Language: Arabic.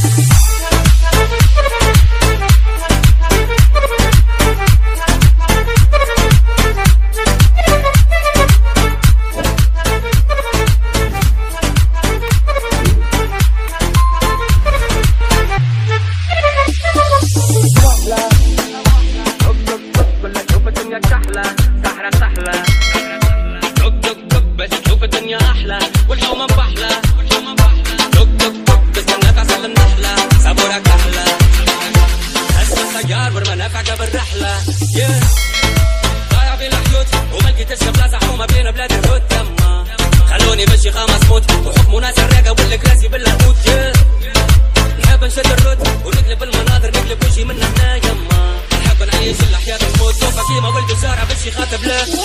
ضايع بين الحدود وما لقيتش بلاصه حومه بين بلاد الهود تما خلوني ماشي خمس موت وحكموا ناس الراقه والكراسي باللاهوت نحب نشد الرد ونقلب المناظر نقلب وجهي من هنا يما نحب نعيش الحياه الموت سوف كيما ولد وزارع باش يخاطب له